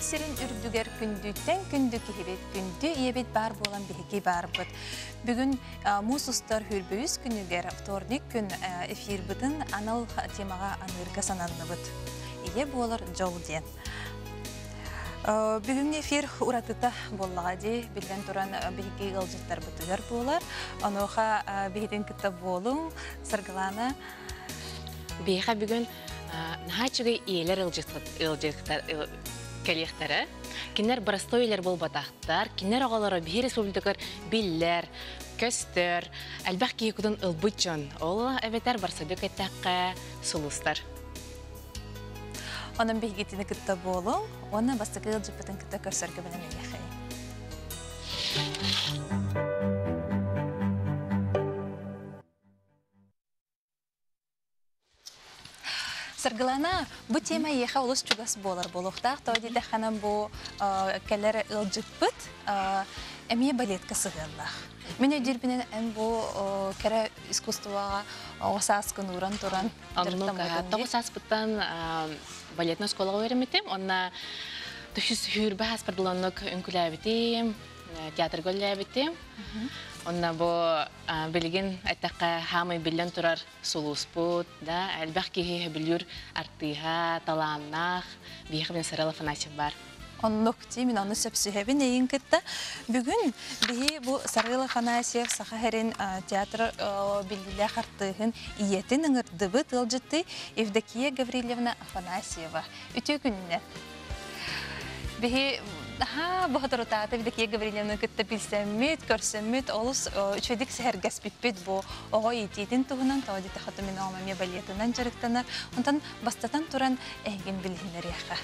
сирин үрдүгер күндүттен күндү кихибет күндү иебет бар болан биһиги барбыт. Бүгүн мусустар хүрбүс күнүгер вторник күн эфир бытын анал темага анырга сананныбыт. Ие болар жол ден. Бүгүн эфир уратыта боллага ди билген туран биһиги ылжыттар бытыгар болар. Оноха биһитин кытта болуң Саргылана Бейха бүгін нахачугай иелер ылжықтар кәлектері. Кинер барастойлер бол батақтар, кинер оғалары бей республикар биллер, көстер, әлбәқ кейкудын ылбытчын. Ол әветер барсадық әттәққа сұлыстар. Onun bilgitini kıtta bolun, ona bastıkı ılcıpıtın kıtta körsörgü bilen eyeği. Sargılana, bu tema eyeği olus çugas bolar boluqtaq. Tağdi de xanam bu keller ılcıpıt, emiye baletka sığınlaq. Мен өдербінен ән бұл кәрі искусствоға осаскын уран туран жырттамыдың. Тоғысаспыттан балетный сколаға өреметем. Онна түхіс хүрбі аспардыланық үнкіләбетем, театр көләбетем. Онна бұл білген әттәққа хамай білен тұрар сұлуспыт, әлбәқ кейі білер артыға, таланнақ, бейхі Сарал Афанасьев бар. Онлық деймін, оны сөпсүйебін ең кітті. Бүгін бігі бұл Сарал Афанасьев сақахерін театр білгілі қартығын иетін ұңырдыбы тылжытты Евдокия Гаврилевна Афанасьева. Үті күніне. Бігі бұғытыр ұтаты Евдокия Гаврилевна күтті білсәммет, көрсәммет, олыс үшедік сәргәс бітпет бұл оға ететін тұғынан тауды тақыты мен оғамаме балетінен жарықтанар. Онтан бастатан тұран әйген білгінер яқа.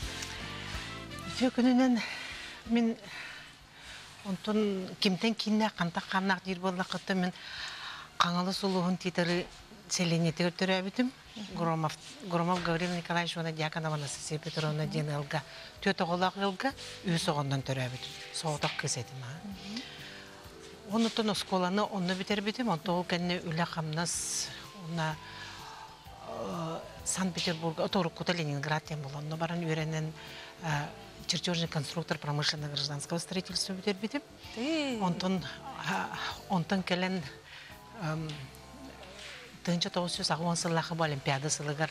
Күнінен мен онтон кемтен кейіне қантақ қанақ дер болла қытты мен қаңалы сұлуғын титары селенетігір түрі әбітім. Громов Гаврил Николаевич оны Дьяконованы Сесей Петровна ден ылға, төті қолақ ылға, өз оғындан түрі әбітім. Соғытақ кез әдім. Онытын осколаны оны бітер бітім, онты ол кәнне үлі қамнас, оны Санкт-Петербург, Оторукута Ленинград ден бол, оны баран үйренен чертежный конструктор промышленно-гражданского строительства бітер-бітім. Онтын кәлін тыңча 910 сыллағы бұл Олимпиада сылығар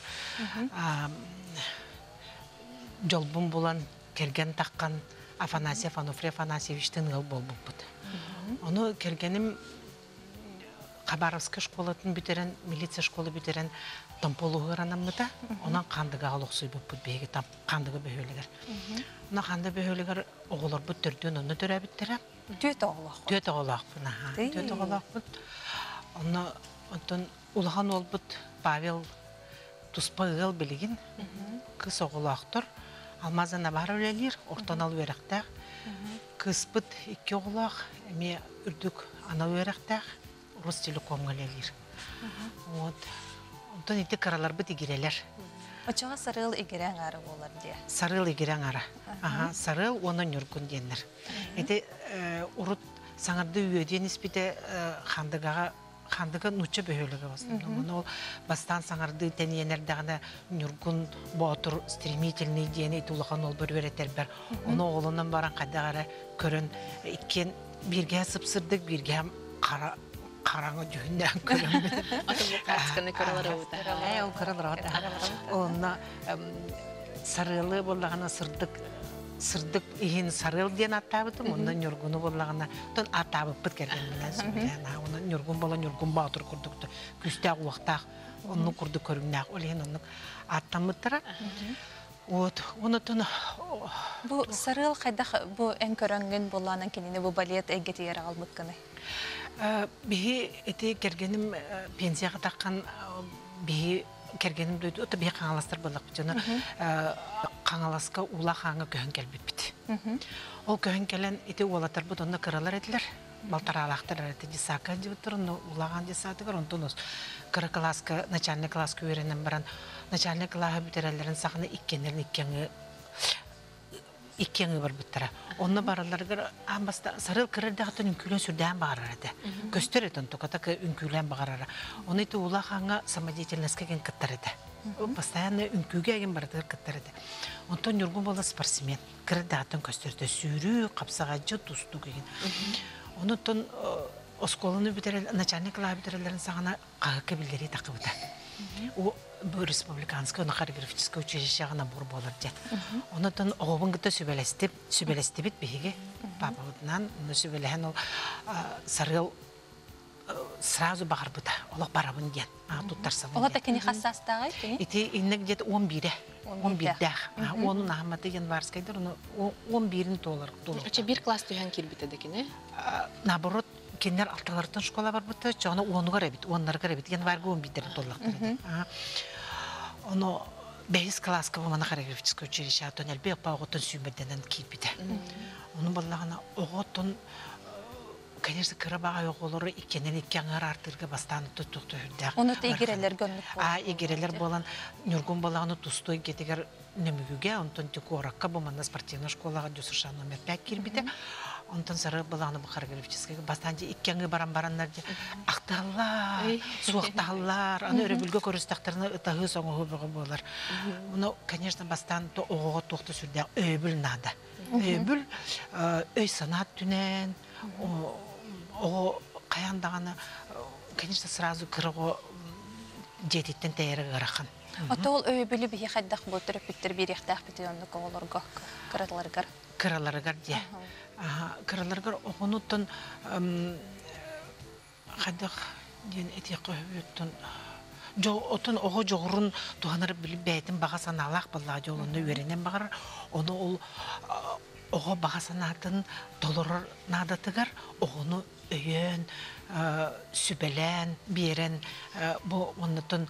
жолбын болан керген таққан Афанасьев, Ануфрий Афанасьевичтің ғыл бол бұд. Оны кергенім Хабаровск школатын бітерен, милиция школы бітерен Тамполуғыр анамныда, онан қандыға алық сүй бұд бейгі, қандыға бөхөлігер. Ona xanda böhölüger oğullar bu türdüğün onu törebittirem. Düet oğulaq. Düet oğulaq buna. Düet oğulaq bud. Ondan ulağan ol bud Pavel Tuspağıl biligin. Kız oğulaqtır. Almazana var öylelir. Ortan al verektağ. Kız bud iki oğulaq. Eme ürdük ana verektağ. Rus telekomga lelir. Ondan eti karalar bud igireler. Açığa sarıl egiren arı olur diye. Sarıl egiren arı. Sarıl onun yurgun denir. Eti urut sanardı üyediğin ispide xandıga nuçça böhölüge basın. Onu bastan sanardı teniyener dağına yurgun boğatur stремительный diyeni eti ulağan ol bir vereter ber. Onu oğlundan baran kadağara körün ikken birge sıpsırdık birge Karanı düğünden köründü. Atımlık karaları oldu. O karaları oldu. Onunla sarılı bollağına sırdık ihin sarıl diyen atabıdım. Ondan yorgunu bollağına atabıp bit geldiğinden. Ondan yorgun bolan yorgun bağdır kurduktu. Küstağ uaqtağ onu kurdu körümnağ. Oleyin onu atamıttıra. Bu sarıl qaydaq bu en körüngün bollanan kendine bu baliyat eggeti yer almıt kını? Bihi eti kergenim pensiyaga takkan bihi kergenim duydu. Ota bihi qangalastar bolaq bitene. Qangalaska ula qanga köhün kelbip bit. O köhün kelen eti olatar bud onda kıralar etler. Baltaralaqtar eti disaka diyotur. Ulağan disatıgar ondan kıra klaska, начальный klaska öğrenen baran начальный klaha biterelerin saqını ikkenlerin ikkeni var bittara. Onna baralarga ambasta sarıl kırırdağıtın ünkülen sürden bağırardı. Göster eten tokata ki ünkülen bağırara. Onu iti ula hanga samadiyetlenske gen kıttarıdı. Постоянно үнкүгө еген бардыр кыттырды. Онтон юргун бола спортсмен. Кырдатын көстөрдө сүүрүү, капсагажы, тусту кеген. Онтон осколаны битерел, начальник лабитерелерин сагана кагы билдери такыбыта. О бу республиканское хореографическое училище гана бур болар дет. Онтон оғобын гыта сүбелестибит биһиги папабытынан, сүбелеген ол сарыл сразу бағарбыта, олық барабын ден. Туттарсалын Ола такені хассастағы кені? Ити иннек где-то 11-дәх. Оның ахматы январскайдыр, 11-ін толар. Ача бір класс түйен келбітеді кені? Наоборот, кенер алталардың школа бар бұты, жоны 10-ға рәбіт, 10-ларға рәбіт, январғы 11-дәрін толлақтыр. Оны 5 класска мана хореографическое училище, атон әлбек бағытын сүймерденен келбіті. Оның балағына оғытын конечно, кырабага оголору икенен иккеңер артырга бастан туттукту хүрдәк. Оны да игерелер гөнлүк болот. Игерелер болан нургун балаганы тустой кетигер нөмүгүгө, онтон тикоракка буманда спортивная школага дусуша номер 5 кирбите. Онтон сары балаганы бу хореографический бастанчы иккеңе баран-бараннар акталлар, суакталлар, аны өрөбүлгө көрүстактарына ытагы соңу болар. Уну, конечно, бастан то ого токту сүрдәк өбүл нада. Өбүл өй санат түнен, о каяндаганы, конечно, сразу кырыго жетиттен тәйәрі ғарақан. Отол өйбілі бейі қайдақ бұлтырып біттір беректақ бітіонды қоғылырға, кыраларғар. Кыраларғар, де. Кыраларғар оғынуттын қайдақ ден әтеқі өттін. Отын оғы жоғырын туғаныр біліп бәйтін бағасан алақ болла жолында өренен бағар. Оны ол оғы бағасанатын долырыр надатығар, оғыны өйен, сүбелен, берен, бұ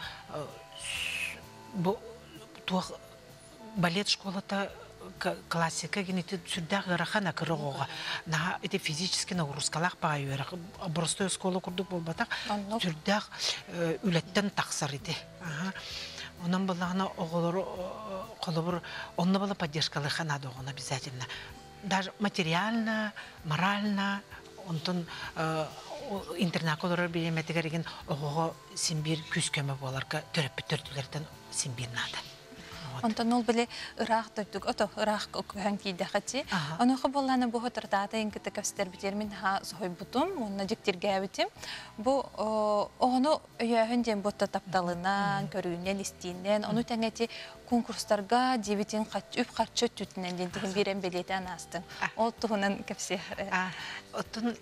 балет школата классика генети сүрдәк ғырақана кырығуға. На это физически нагрузкалақ баға үйері. Простой школа күрдік болбатақ, сүрдәк үлеттен тақсар еді. Онан балағына оғылары қолыбыр, онны бала поддержкалы қанады оғына обязательно. Даже материально, морально, онтын интернат қолырыр береметігерген оғыға симбир күз көмі боларға төріппі төртілерден симбир нады. Онтон ол біле ұрақ дөптік, ото ұрақ көң кейді қати. Онуғы боланы бұғы тұрдады енгіті көстер бітермен сой бұтым, онына жектерге әбітім. Бұл оғыны өйәхінден бұтты тапталынан, көрігінен, істейінен, оны тәңеті конкурстарға дебетін үп қатшы түтінен дентігін берен белеті анастың. Ол тұғынан көпсе. Оттың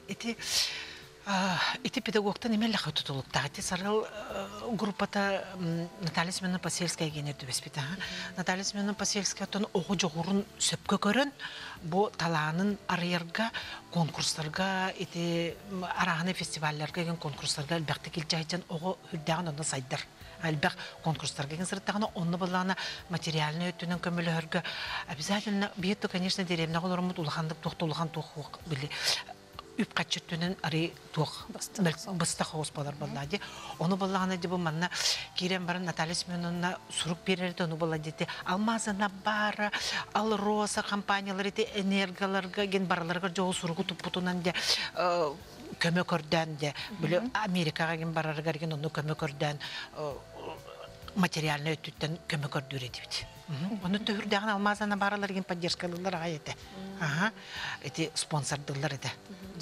эти педагогтан эмелле хатутулуктагы эти сарыл группата Наталья Семеновна Посельская генерді беспита. Наталья Семеновна Посельская тон оғы жоғырын сөпкі көрін, бұ таланын арыярға конкурстарға, эти арағаны фестивальлерға ген конкурстарға әлбәқті келчайчан оғы хүрдәғын онда сайдар. Әлбәқ конкурстарға ген сырттағына онны балағына материалны өттінен көмілі өргі. Обязательно бейетті, конечно, деревна қолырымыд улағандық тоқтылыған тоқ білі. Үп қатшыттөнен ари тух быстақ оғыз балар балады. Оны балағына дебі манна керен барын Наталья Семеновна сұрук берерді, оны балады де алмазына бары, ал роса компаниялар де энергаларға ген бараларға жоғы сұруғы тұппұтынан де көмі көрден де, білі Америкаға ген барарға ген оны көмі көрден материалны өттіттен көмі көрдір едібіді. Оны түрдәғін алмазына баралар ген поддержкалылар ағайеті. Эти спонсордылар еді.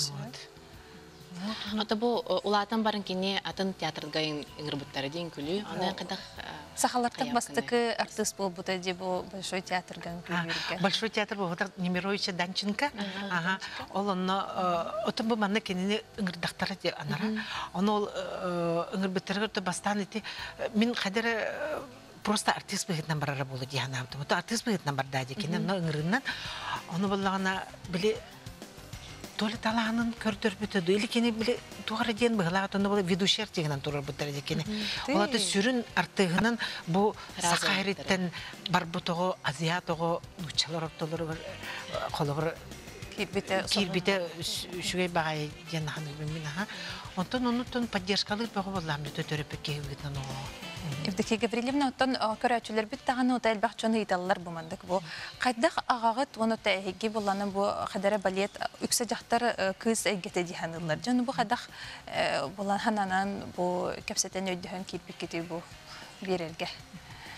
Ата бу улатан барын кене атын театрга иңгырбыттары дейін күлі, аны қадақ... Сақалартық бастықы артист бол бұта де бұл Большой театрға күлірге. Большой театр бұл бұта Немировича Данченко. Ол оны, отын бұл манна кенені иңгырдақтары де анара. Оны ол иңгырбыттары бастан еті, мен қадыры просто артист бұғытнан барара болу дейін аптым. Артист бұғытнан бардады екенен, но иңгырынан, оны болағына біле Толы таланын көрдір бүтеді. Или кені біле туғары дейін бұғылаға тұнды болы ведушер дегенен тұрар бұттары декені. Олады сүрін артығынан бұл сақайреттен бар бұтығы, азиатығы, ұчалар оптолары қолы бір кирбите шүгей бағай дейін қаны білмейін. Онтан онытын поддержкалыр бұғы боламды төтөріпі кейбітін оғы. Евдокия Гаврилевна, оттан көрәчілер біт тағаны ота әлбәқ чоны италылар бұмандық бұл. Қайдақ ағағыт, оны та әйге боланы бұл қадары балет үксі жақтар кыз әйгеті дейханылар. Жоны бұл қайдақ болан хананан бұл кәпсетен өйдіған кейпік кетей бұл берерге.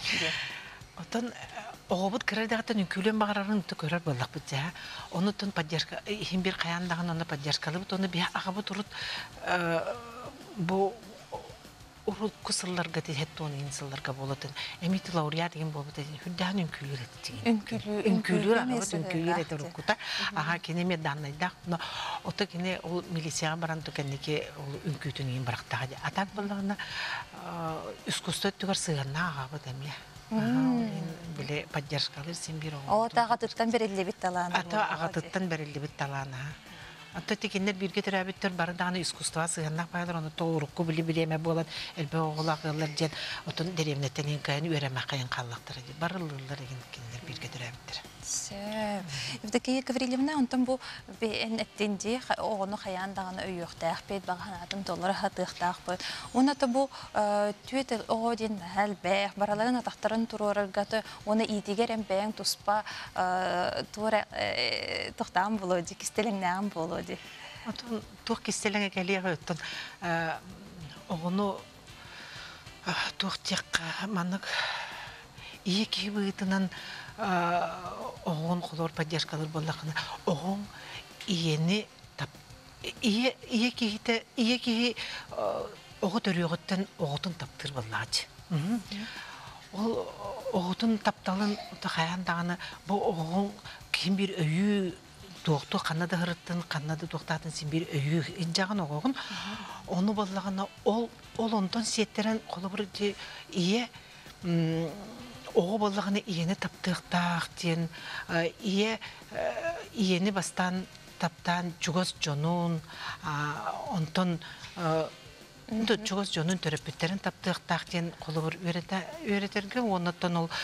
Отон оғыбыт кірердіғаттан үнкілен бағарарын үтті көрер болақ бұд жа. Оны тұн поддержка, хим бір қаяндағын оны поддержкалы бұд, оны бия ағабыт ұрыт бұл урут кусылларга тетет оны инсылларга болатын. Эмити лауреат деген болбут деген. Хүддан үнкүлүр этти. Үнкүлүр агабыт үнкүлүр эти рукута. Ага кенеме даннайда. Но ото кене ол милицияга баран тукеннеке ол үнкүтүн ин барактага. Атак боллагына искусство түгөр сыганна агабыт эме. Биле поддержкалар сен бир ол. Ата агатыттан берилди бит талаана. Ата агатыттан берилди бит талаана. Ата текеннер бирге терабиттер барданы искусство сыганнак байлар оны тоорукку билеме болот элбе оголакылар жен отун деревнеттен кайын үйрөмө кайын каллактыр барылылар кенер бирге терабиттер. Евдокия Гаврилевна, онтон бу бен эттенди огону хаяндаганы өйөктәк бет баганатын доллар хатыктак бу. Онато бу түет один халбе бараларын атактарын турургаты оны идигерен бен туспа тура токтам болоди кистелеңнәм болоди. Отун тук кистелеңе келеге оттон огону туктек манык ийки бытынан оғын қолор поддержкалар болақына оғын иені тап ие кеге оғы төріғыттен оғытын таптыр боллағыч. Ол оғытын тапталын қаяндағаны бұл оғын кем бір өйі тоқты қанады ғырыттын, қанады тоқтатын сен бір өйі инжаған оғын оны болағына ол онтан сеттерін қолы бір ие оғы болағыны иені таптықтақ ден, иені бастан таптан жүгіз жонун, онтон жүгіз жонун төрөппеттерін таптықтақ ден қолы бір өретерге, онытын ол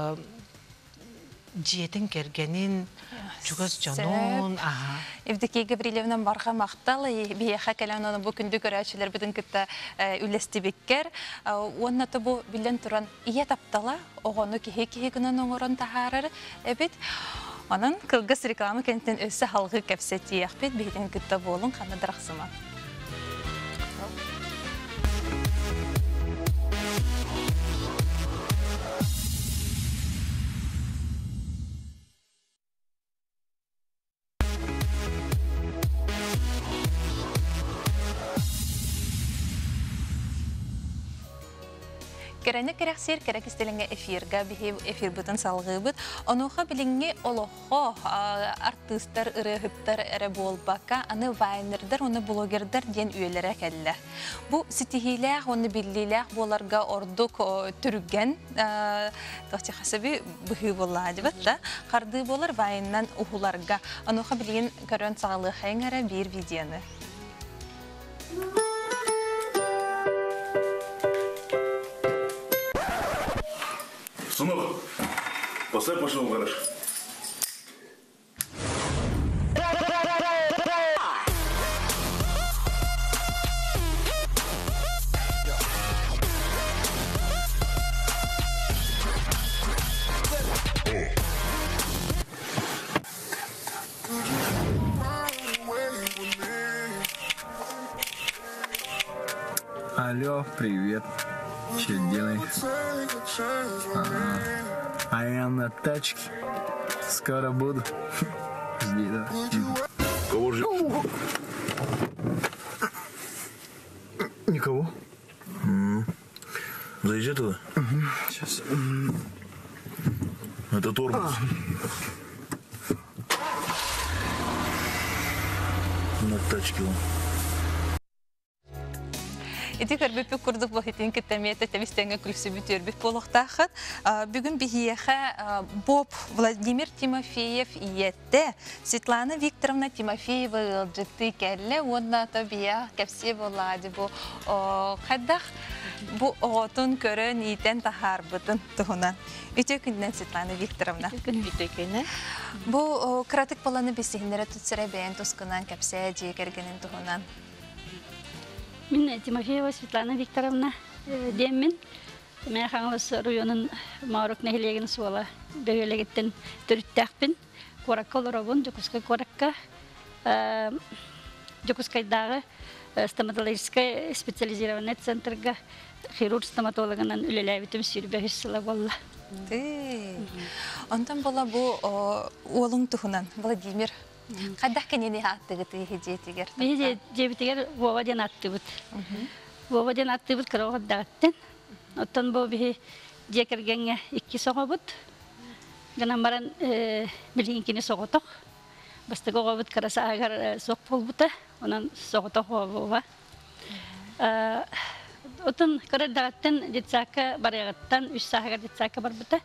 жиетін кергенин жүгіз жонун. Евдокия Гаврилевна барға мақталы, бияқа кәлән оны бұл күнді көрәшілер бұдың күтті үлесті беккер. Оннаты бұл білен тұран ие таптала, оғаны кеге күнін оңырын тағарыр. Әбет, оның қылғыс рекламы кәнттен өсі халғы кәпсеті еқпет бейден күтті болын қаны дырақсыма. Керәне керәксер керәк истелеңе эфирга бихи эфир бутын салгы бут. Онуха билинге олохо артисттар ырыгыттар эре болбака, аны вайнердер, оны блогердер ден үелере келле. Бу ситихиләх, оны биллиләх боларга ордук түрген тохти хасаби бихи болла дибет да. Карды болар вайннан ухуларга. Онуха билин көрөн сагылы хәңәре бир видеоны. Сынок, поставь машину в гараж. Алло, привет. Что делаешь? А я на тачке. Скоро буду. Жди, да? Кого же? Никого. Заезжай туда. Сейчас. Это тормоз. На тачке он. Эти көрбеппе курдук бахитин кеттемиетте темистенге күлсү бүтөрбүк болохтахат. Бүгүн бихиеха Боб Владимир Тимофеев иетте Светлана Викторовна Тимофеева ылжытты келле, онна табия кепсе болади бу кадах бу отун көрөн итен тахарбытын туһунан. Үтө күндөн Светлана Викторовна. Бу кратык баланы бисигинере tutсыра бен тускунан кепсе же кергенин туһунан. Мен Тимофеева Светлана Викторовна деммин. Мен хаңыз районын Маурук нәһилеген суала бөгелегеттен төрүттәкпин. Коракка олоробун, жокуска коракка. Жокускайдағы стоматологическая специализированный центрга хирург стоматологынан үлеләбитим сүрбе сыла болла. Онтан бола бу олың тухунан Владимир кадах кенени аттыгы тиһижетигер. Биһи жебитигер Вова ден аттыбыт. Вова ден аттыбыт кырогдагаттен. Оттон бу биһи жекергенге 2 соғобут. Гынан баран билинкини соғоток. Бастыгы оғобут караса агар соқ болбута, онан соғоток Вова. Оттон кырдагаттен детсакка барыгаттан 3 сағагар детсакка барбыта.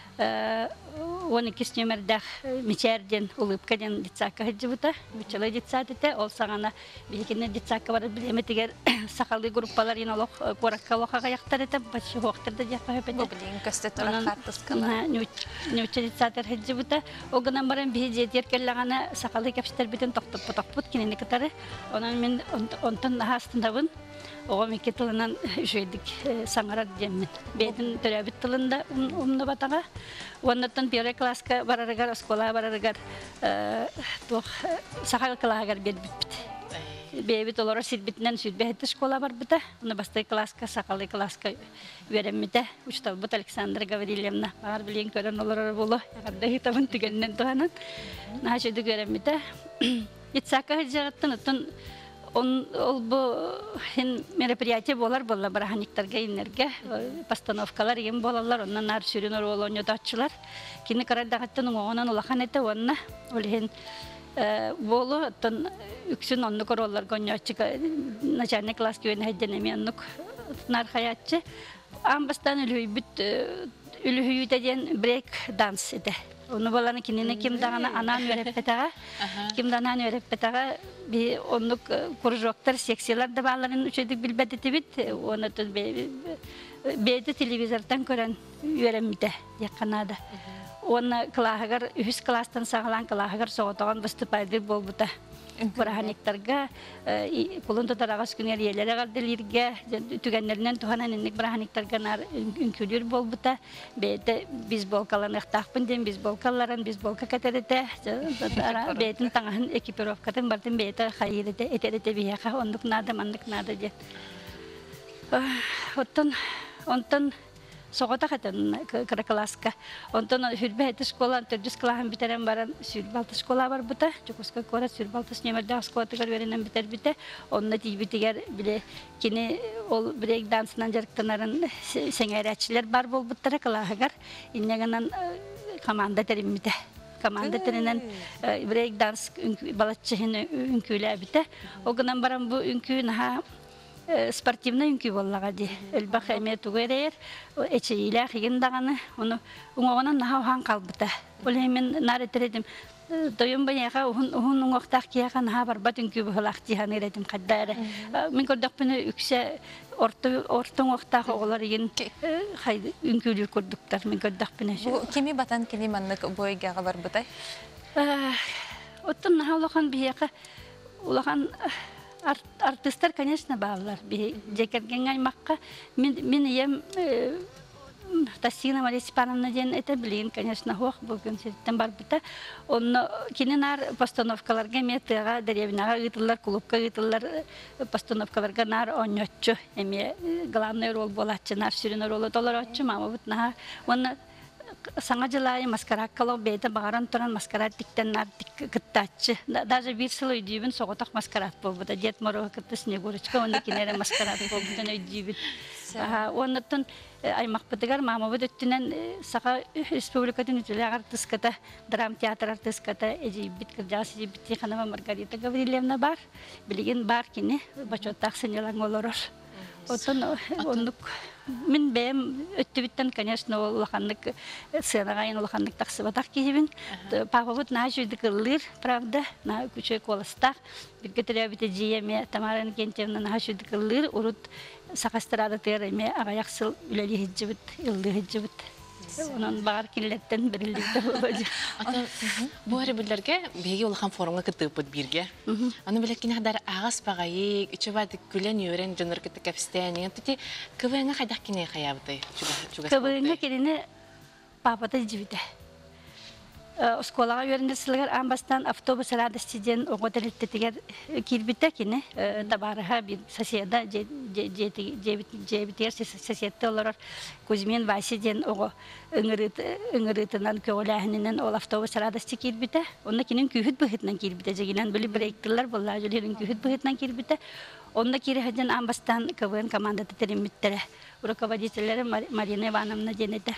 12 номердах мичерден улыбкаден детсакка хыджыбыта. Бүчелы детсатыте, ол сағана бейкенне детсакка барып билеметигер сақалды группалар инолог коракка лохага яқтарыта, бачы хоқтырды жаққа хөпеде. Бублин көсті тұра қартыскала. Нюче детсатыр хыджыбыта. Оғынан баран бейі жетер келлағана сақалды кәпштер бітін тоқтып-тоқтып кенені кітары. Онан мен онтан астындабын. Оғам екі тылынан жүйдік саңарар деммен. Бейтін төрәбіт тылында умны батаға. Оннаттан первый класска барарыгар, оскола барарыгар сақал кылағар бербітбіт. Бейбіт олары сирбітінен сүрбәхетті школа бар біті. Оны бастай класска, сақалы класска өремміті. Учталбыт Александра Гаврилевна. Бағар білен көрін олары болу. Яғарды ғытабын түгеннен туғанын. Наға жүйді көремміті. Етсаққа жағыттын ұттын ол бұл мероприятие болар бараханиктарга инерге постановкалар ем болалар, оннан ар сүрінөр олонyo датчылар. Кені карардағаттың оғынан олақан әті онна. Олеген болу, оттан үксін онны королар гоньячыға начальный класс күйені әйденеме оннық нар хаятчы. Амбастан үліхүйітеден брейк данс еді. Onu bolanı kinini kim dağına anan öğretmetağa, kim dağına öğretmetağa bir onluk kurujoklar, seksiyalar da bağların üçedik bilbedeti bit. Onu da beyde televizordan gören öğrenmede yakınada. Onu kılağıgar, ühüs klastan sağlan kılağıgar soğutağın vыступайdır bol buta. Bırahaniktarga, kulun tutarağız günler yerlere gardelirge, tügenlerinden tuhanan innik bırahaniktarga nar ünkülür bol buta. Beyde biz bolkalan ıhtaqpın den, biz bolkallaran, biz bolka katerete. Beyden tağın ekipirovkatın bardın beyde hayırete, eterete biyaqa, onduk nada, mandık nada den. Ondan soğuta katın kara klaska. Ondan hürbe şkola, törcüs klahan biteren baran sürbaltı şkola var buta. Çokuska kora sürbaltı nemerde şkola tıgar verenen biter bite. Onunla bitiger bile kini ol break dansından jarıktanların sengayraçılar bar bol butara klahagar. İnneganan komanda terim bite. Komanda terinen break dans balatçıhın ünküyle bite. O günden baran bu ünkü naha спортивный үңкі боллаға де. Үлбақ әме түгерер, әчейлі қиын дағаны, оны оңағынан наға қалбыта. Ол әмен нар етередім. Дойын баяға, оғын оңақтақ кияға наға барбат үңкі бұғылақ дейхан ередім қаддары. Мен көрдік бұны үксе ортың оқтағы олар ең үңкілі көрдіктар. Мен көрдік бұны. Кеми батан кені маннық бойгаға бар бұтай? Оттым наға олақан бияға, олақан артисттар, конечно, bağlılar. Cekergen aymakka, min yem Tassina Maria Stepanovna diyen etebilin, конечно, hoş bugün seritten var bita. Onu kininar postanovkalarga metiga, derevinaga gıtıllar, klubka gıtıllar, postanovkalarga nar oynatçı, emi главный rol bolatçı, nar sürünür rolu dolar atçı, ama bu naha onu sana cılay maskara kalo beyde bağıran turan maskara dikten nar dik gıttaçı. Даже bir sıl ödüyün soğutak maskara bu da jet moro kıttı Snegurочка, onu kinere maskara bu da ödüyün. Ondan aymak bitigar mama bu ötünen sağa Respublika'nın ütüle artistkata, dram tiyatr artistkata ecibit kırcası ecibit hanıma Margarita Gavrilevna var. Bilgin var kini başotak senyalan olurur. Ondan onluk min benim ötübitten конечно улаханlık sığınağayın улаханlık taksıbatak kihibin. Papabut naşuydu kırılır, pravda, na küçük kolastak. Bir götürüyor biteceğime Tamara'nın kentiyemden naşuydu kırılır, urut sakastırada terime ağayaksıl üleli hicibit, ildi hicibit. Onun bağır kinletten birillikte olacak. Bu harbilerge bege olakan forumga kıtıpıt birge. Onu bilekine kadar ağız bağayı, üçübadık gülen yören jönür kıtı kapisteni. Tuti kıvığına kaydak kine kayabıtı? Kıvığına kirine papata jibite. Осколага йөрнәсләр амбастан автобус радостиден оготелеттегер кирбитә кине табарга бир соседа жебитер соседте олар Кузьмин Васиден ого ыңырытынан көөләһеннән ол автобус радости кирбитә. Онда кинен күһүт быһытнан кирбитә жегенән биле брейктерлар булла җөләрен күһүт быһытнан кирбитә. Онда киреһәдән амбастан КВН командаты теремиттере. Руководительләре Марина Ивановна денете.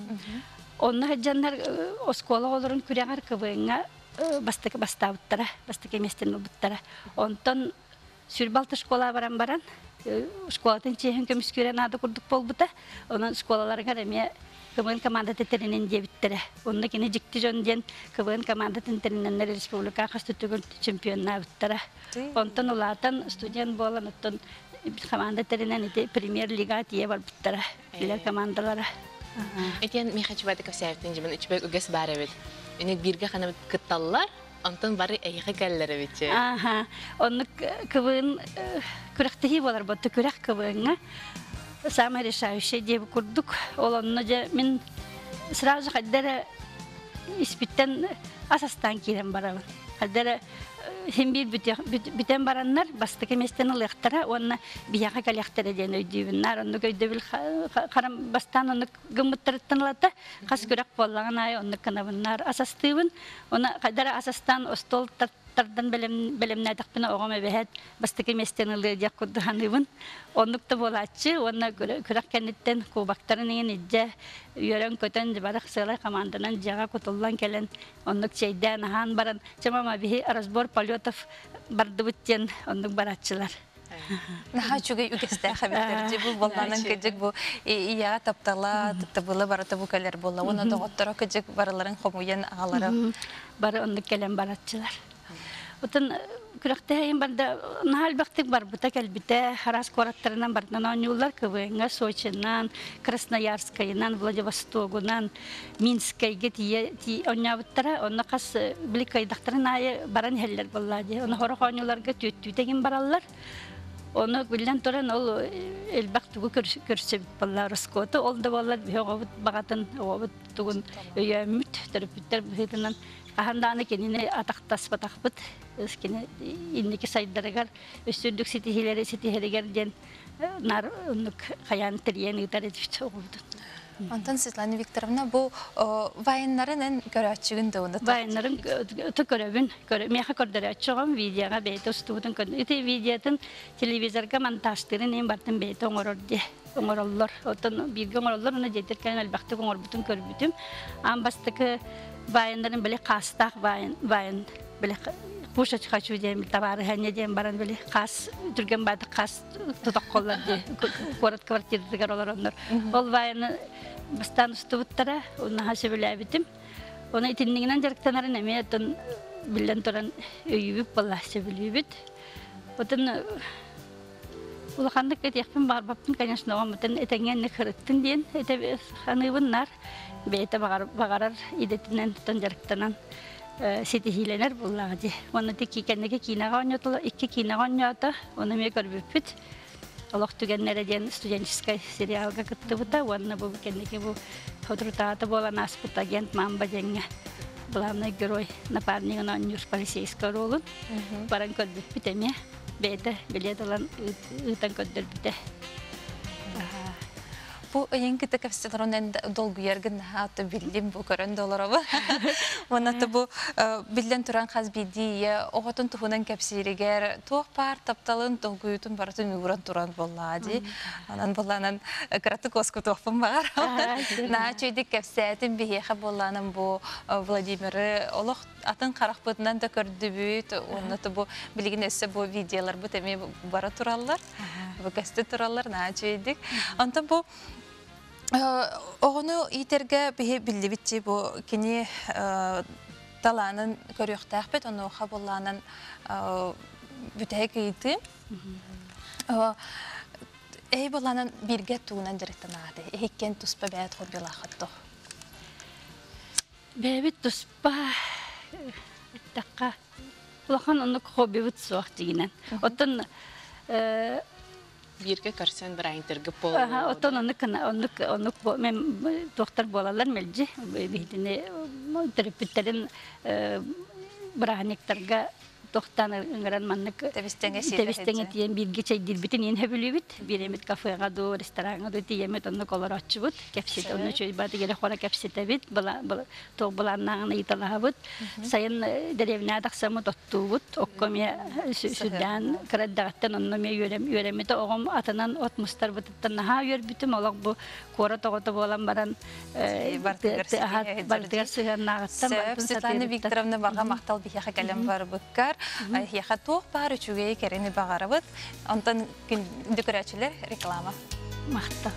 Онна хаҗаннар оскола олорун күрәгәр КВНга бастабыттара, бастык местен буттара. Онтон сүрбалты школа баран школатын чехин көмүскөрән ады курдук болбута. Онан школаларга реме КВН командаты теринен дебиттере. Онда кине жикти жөнден КВН командатын теринен республика хастутугун чемпионна буттара. Онтон улатан студент болан оттон команда теринен премьер-лига тие бар буттара. Билер командалары. Этен михачбады көсәптен җибен үчбек үгәс бар бит. Эне биргә хана кытталлар, антын бары әйгә кәлләре бит. Аха. Онны КВН күрәктәһи булар бу күрәк КВНга. Самое решающее дип курдук. Олонны мен сразу хәддәре испиттен асастан кирен барабын. Хәддәре Химбир битен бараннар бастык местен лыктыра, онна бияга каляктыра ден өйдүбүннар, онны көйдөбүл карам бастан онны гымыттырыттынлата, кас көрөк боллаган ай онны канабыннар асастыбын, оны кадара асастан остол тардан белемнә такпына огома бехет бастык местен лыдя кудганыбын, оннукта болачы, онна көрөк кенеттен кубактарын иҗе йөрән көтөн барак сылай команданан жага кутулган келен, оннук чейдән хан баран, чамама бихи разбор полетов бардыбыттен оннук баратчылар. Наха чугай үгестә хәбәрләр бу болланын кеҗек бу ия таптала табылы барата бу кәләр болла. Оны доктора кеҗек бараларын хомуен агалары бары оннук келен баратчылар. Утын күрәктәһен барда нахал бактык бар бута кәлбитә харас кораттарынан бардан онюллар КВНга Сочиннан, Красноярскайнан, Владивостогунан, Минскайга ти онябыттара, онна кас биликай дактарына баран хәлләр буллады. Оны хорох онюларга төттүтеген бараллар. Оны билен торан ол элбактыгы көрсөп буллар роскоты, ол да буллар бигә багатын обыт тугын өйәмүт терпиттер битеннән Аханданы кенене атактас батакбыт, кене иннеке сайдарыгар өстүндүк ситихилери ден нар унук каян тириен үтәрет чогулду. Антон Светлана Викторовна бу вайыннарын көрәчүгүн дә унда. Вайыннарын көрөбүн, меха көрдөрө чогам видеога бейте устудун көндү. Ите видеотун телевизорга монтажтырын эң бартын бейте оңорорди. Оңороллор, отон бирге оңороллор уна жетиркен албакты оңорбутун көрбүтүм. Амбастыкы вайынларын биле кастак вайын биле кушач хочу дем товары хәне дем баран биле кас түрген бады кас тутакколлар ди город квартирдагар олар. Ол вайыны бастан устубуттара, уна хасы биле битим. Оны итиннигинен жарыктанарын эме тон билен торан өйүбүп баласы билебит. Отын улахандык этекпен барбаптын, конечно, омтын этенген нехрыттын ден, эте ханыбыннар бейте багарар идетинен тон жарыктанан сетихиленер буллагы. Оны тики кенеге кинага оньотла, икки кинага оньота, оны ме көрбүппүт. Олох түгеннере ден студенческая сериалга кыттыбыта, оны бу кенеге бу Ходрутата болан аспыт агент Мамба денге. Главный герой напарнигын оньюр полицейского ролун. Баран көрбүппүт эме. Бейте билет алан ытан көддөрбүтэ. Бу эйинки текевстеронен долгу яргын хаты билдим бу көрөн долорабы. Монаты бу билден туран хазбидие оготун тухунан кепсиригер туак пар тапталын долгуютун бартын уран туран боллади. Анан болланан кратыкоску туакпын бар. На чөйдик кепсетин бихеха болланын бу Владимир олох атын каракпытынан да көрдүбүт. Онаты бу билигин эсе бу видеолар бу теме бара тураллар. Бу кесте тураллар на чөйдик. Антан бу Оғыны итерге білді бітті бұл кені таланын көріқтәқ бет, оны оға болғанын бүтәйік үйті. Әй болғанын бірге туынан діріктен ағады. Әйкен тұспа бәйет қол бел ақытты. Бәйбет тұспа таққа бұлақан оны қоби бұт суақ дегенен. Оттын Бирге көрсен бір айынтырғы бол. Оттон онық мен доктор болалар мәлжі. Бейдіне терапевттерин браниктерге тохтан ыңгыран маннык Тебистеңе тебистеңе тиен бирге чайдир битин ен хөбүлүбүт биремит кафега ду ресторанга ду тиемет онны колор ачыбыт кепсет онны чөй баты келе хора кепсетебит бала тог баланнагына италабыт сайын деревня таксамы тоттубут оккоме сүддан краддагаттан онны ме юремет огом атанан отмустар бутттан наха юрбүтүм олог бу кора тогото болан баран бартыгар сыганнагаттан Светлана Викторовна бага мактал бихе калем бар быккар. Яха тух бар үчүгэй керени багарабыт. Онтан декорачылар реклама. Махта.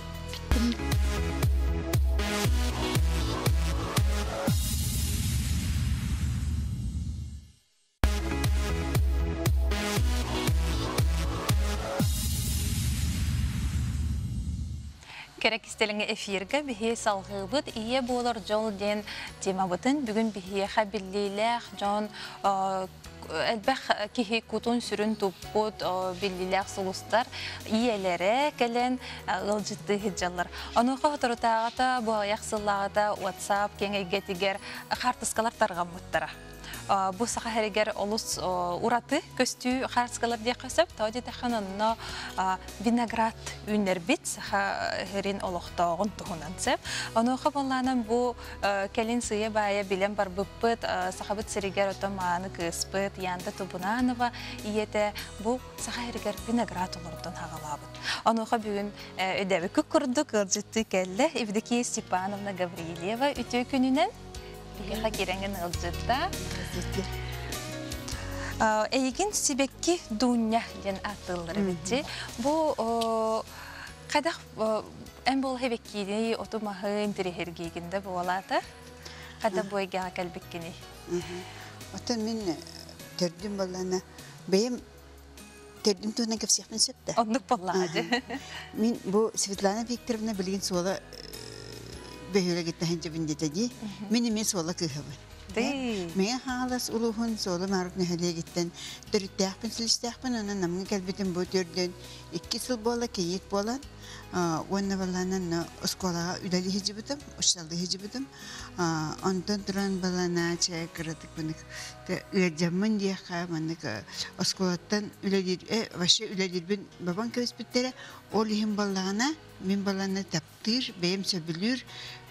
Керек истелеңе эфирге бихе салгыбыт ие болор жол ден темабытын бүгүн бихе хабиллилер жон элбэх кихи кутун сүрүн туппут биллилер сулустар иелере келен ылжытты хиджалар. Онуха турутагата бу яхсыллагата WhatsApp кеңейге тигер хартыскалар таргаммыттара. Бу саха херегер олус ураты көстүү харскалар дия касап тади тахананна виноград үннер бит саха херин олохтогон тухунансеп онуха болланан бу келин сыя бая билен бар быппыт сахабыт серегер отоманы кыспыт янда тубунанова иете бу саха херегер виноград олордон хагалабыт онуха бүгүн өдебе күккурдук ылжытты келле Евдокия Степановна Гаврилева үтө күнүнөн Бихе керенген ылжытта. Эйгин сибекки дуня ден атылыр битти. Бу кадак эм бол хебеккини отумахын тирехергигинде болата. Када бойга калбеккини. Отан мен төрдүм балана бем төрдүм туна кепсехмен септе. Оннук боллады. Мен бу Светлана Викторовна билген сола бөһөлө гитте биндеди. Мен сола кыхабы. Мен халас улуһун сола марык нехеле гиттен төрүттәхпен силистәхпен аны намгы калбетен бу төрдөн 2 жыл бола кейет болан. Онна баланан осколага үлели хижибитим, ушалды хижибитим. Онтон туран балана чакырдык буны. Ыжамын дияха манык осколаттан үлели ваше үлелибин бабан кеспиттере ол ихим балана мен баланы таптыр, бем сөбүлүр.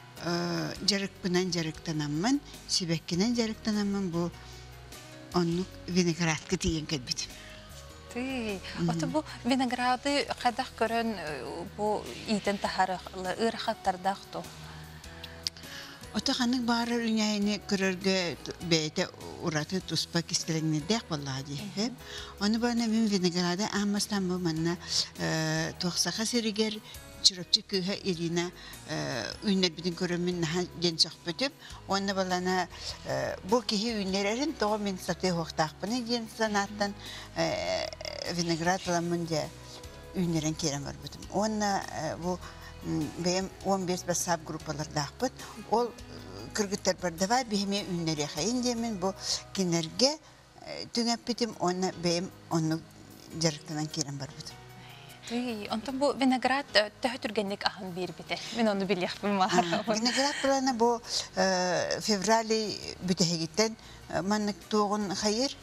Жарык жарыктанаммын, сибеккинен жарыктанаммын бу оннук виноградка тиген келбит. Ото бу винограды кадак көрөн бу итен тахарыклы ырхаттардакту. Ото ханык бары үняйны көрөргө бейте ураты туспа кистелеңне дек боллади. Оны бана мен винограды аммастан бу манна тохсака серигер чирапчы кыха Ирина үйнер бидин көрөмүн нахан ден сохпөтүп, онна балана бу кихи үйнерерин тоғы мен саты хоқтақпыны ден санаттан виноград ламын де үйнерен керем бар бүтім. Онна бу бейім 15 басап группалардақпыт, ол кыргыттар бардава бейме үйнере қайын демен бу кенерге түңәп бітім, онна бейім оны жарықтанан керем бар бүтім. Онтон бу виноград төһөтүргенник ахан бир бите. Мен onu билиякпын мар. Виноград булана бу февраль бүтегиттен маннык тогун хайыр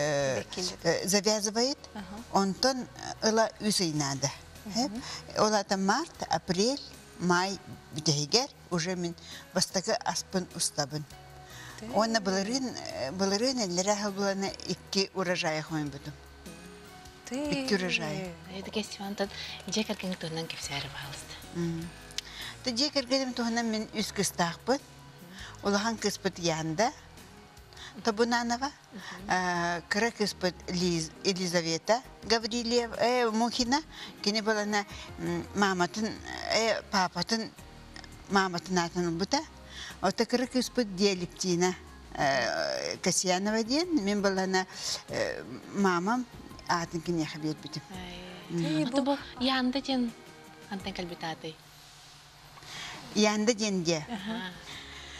завязывает. Онтон ыла үсейнада. Олата март, апрель, май бүтегер уже мен бастакы аспын устабын. Онна буларын эллер булана 2 урожай хойын бүтүм. Икки урожай. Это кестивантан жекерген тоннан кепсәре балысты. Та жекергенем тоннан мен үс кыстакпыт. Улахан кыспыт янда. Табунанова. Кыра кыспыт Елизавета Гаврилева Мухина. Кене балана маматын папатын маматын атын бута. Ота кыра кыспыт Диалектина Касьянова ден. Мен балана мамам атын кине хабер битим. Аты бу янда ден антен калбитаты. Янда денде.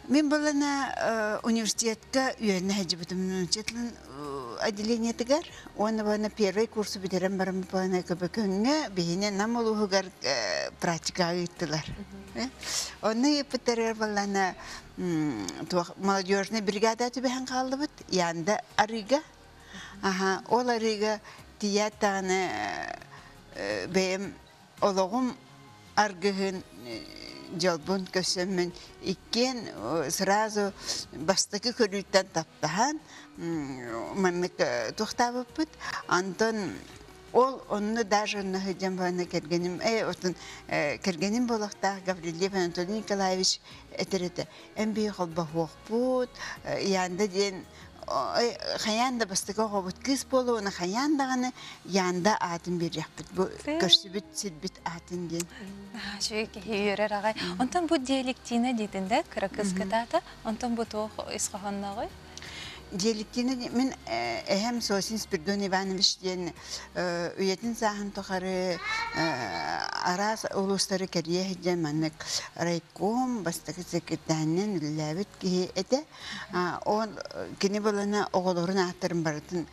Мен балана университетка үйеріне хәджі бұтым университетін отделение тігер. Оны бана первый курсы бідерен барым бана көбекөнге бейіне нам олуғығар практика айыттылар. Оны епіттерер балана молодежный бригада түбән қалды бұд. Янда арыға. Ол арыға тияттаны бәйім олығым аргығын жалбун көсөммүн иккен сразу бастакы көрүттен таптахан маннык тохтабыппыт антон ол онны даже на хыжамбана кергеним отун кергеним болохта Гаврилев Анатолий Николаевич этерете эмби холбахуокпут янда ден хаянда бастыга хобут кыз болу оны хаяндаганы янда атын беряппыт бу көрсүбүт силбит атын ден Шүйек үйерер ағай. Онтан бұл диалектина дейтінде, кірі кытаты, онтан бұл тоқ исқағанна ғой? Диалектина, мен әхем Сосин Спиридон Иванович ден үйетін сағын тоқары арас ұлыстары кәрие хеджен маннық райком, бастықы секретарінен үлләбіт кейі әді. Ол кені болана оғылырын аттырын барытын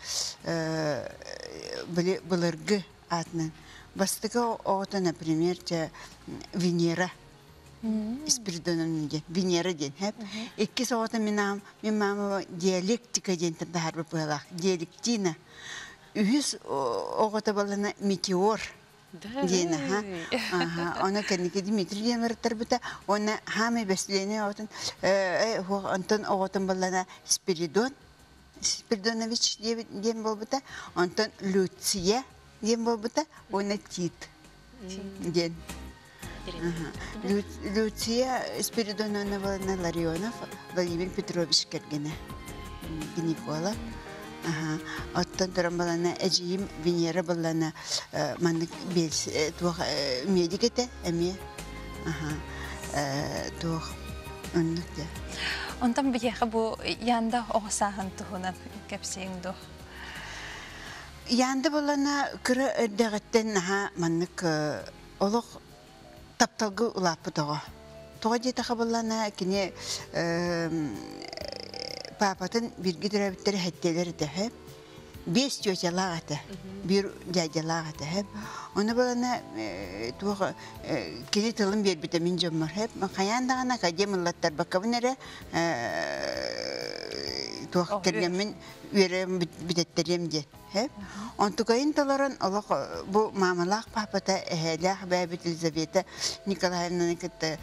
бұлырғы атынан. Бастыга оғыта, например, Венера. Спиридонын ден, Венера ден. Иккес оғыта мен мама диалектика ден тәбді бұғалақ. Диалектина. Үйіз оғыта балана метеор ден. Оны кәнеке Дмитрий ден вараттар бұта. Оны хамы бәсілені оғытын. Онтан оғытын балана Спиридон. Спиридонович ден бол бұта. Онтан Люция. Ден бол бұта, оны Тит. Ден. Люция Спиридоновна Ларионов, Владимир Петрович кергені. Гинеколог. Оттан тұрын балана әжейім Венера балана манны медик еті, әме. Туқ. Оннық де. Онтан бігі бұл янда оғысағын тұғынан кәпсейін доқ. Янды болана күрі өддіғіттен маннык олық тапталғы ұлапы тоға. Тоға детаға болана кіне папатын біргі дұрабыттары әттелері де. 5 тетялақ аты, 1 дядялақ аты. Оны болана кені тылым бер витамин жомар. Қаяндағана академиялаттар бақабын әрі туақ кергенмен үйерем бітеттерем де. Онтугайын таларын бұл мамалақ папата әхәләқ бәбіт Елизавета Николаевна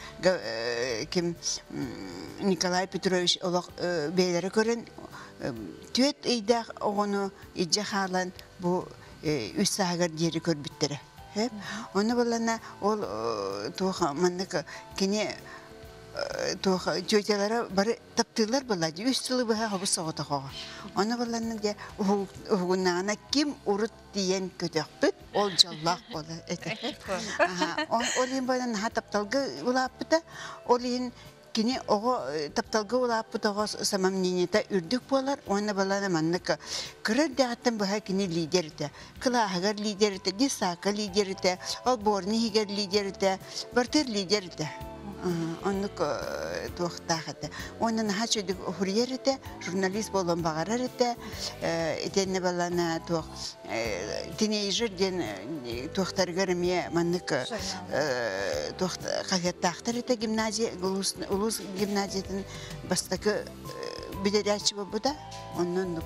Николай Петрович олақ бейлері көрін түйет үйдәқ оғыны иджа қалан бұл үс сағығар дері көрбіттері. Оны болана ол туға маннық кене тетялары бары таптылар болады. Үс жылы бұға қобыз соғыта қоға. Оны боланы де ұғынағына кем ұрыт дейін көтіқпіт, ол жаллақ болды. Ол ең боланы тапталғы ұлаппыта, ол ең кені оғы тапталғы ұлаппыта оғы самамненета үрдік болар. Оны боланы маннық кірір дәғаттан бұға кені лидерді. Қылағығар лидерді, десақы лидерді, ол борнигер лидерді, бартыр лидерді. Оннук туақтағыды. Онын хачуды хурьерді, журналист болон бағарарыды, етені балана туақ, тинейжерден туақтарғарыме маннық қағеттақтарыды гимназия, ұлыс гимназиятын бастықы бедерячі болбуда, онын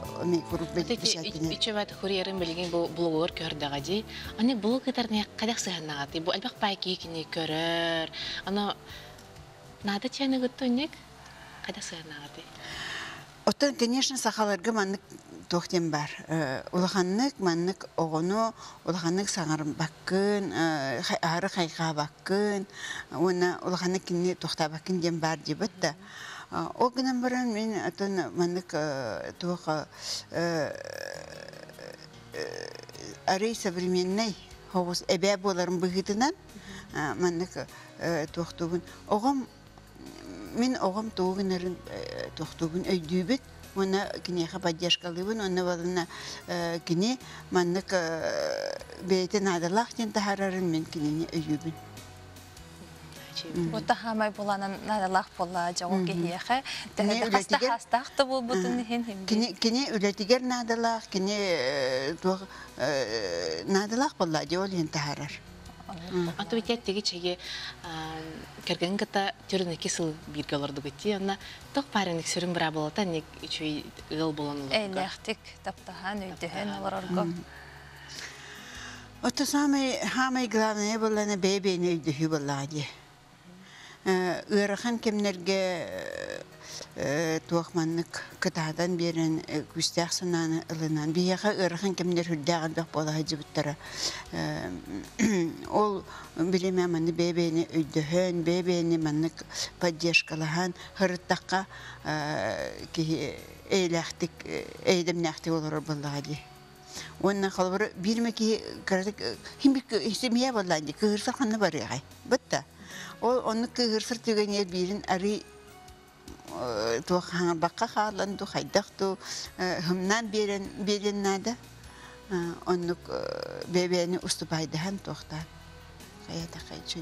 Ичеват хурьерин билген бу блогер көрдөгө ди. Аны блогердерне кадак сыгынагы. Бу албак байки кини көрөр. Аны нада чаны гыттонек кадак сыгынагы. Оттан, конечно, сахаларга маннык тохтем бар. Улаханнык маннык огону, улаханнык саңар баккын, ары хайга баккын. Уна улаханнык кини тохта баккын дем бар дебатта. О гынан баран мен атын маннык туха арей современный ховус эбе боларын быгытынан маннык тохтугун огом мен огом тугунарын тохтугун өйдүбүт мына кинеха поддержкалыбын онна балына кине маннык бейтен адалах тен тахарарын мен кинени өйдүбүн чейбит. Ота хамай буланан надалах болла жауын кехияха. Тәһәді хаста хастақты бол бұтын хен хемде. Кене үлетигер надалах, кене надалах болла жол ен тахарар. Анту бит теге чеге керген ката төрнеке сыл биргаларды гыти, ана тох параник сүрүн бара болата не үчүй ыл болон. Элехтик таптахан өйдөһен аларга. Это самое главное было на бебе не идти балладе. Урахан кемнерге туахманнык кытадан берен күстәхсананы ылынан бияга урахан кемнер хүддәгән бак бола җибеттәре. Ол билеме маны бебене өйдөһен бебене маннык поддержкалахан хырыттакка ки эйләхтик эйдемнәхти олар балладе. Онна халбар бирмеки кырдык химбик истемия балланди кырсыр ханны бар ягай. Битта. Ол онны кырсыр төгенер бирин ари тухан бакка халан ду хайдакту хымнан берен нада. Онны бебени уступайдан тохта. Каята кайчыд.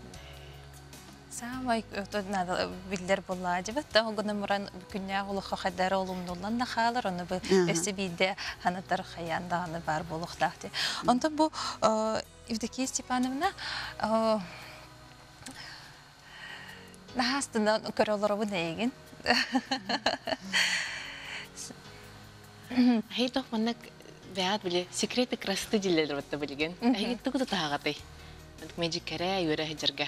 Самай надо билдер болла дибет та огына муран күннә улыха хәдәр олумдуллан да халар аны бу эссе биде ханатар хаянда аны бар булыктакты. Онда бу Евдокия Степановна нахастында көрөлөр бу неген. Хей тох манак бәят биле секреты красоты дилер бутта билген. Хей тугы тагаты. Magic кере юре хәҗәргә.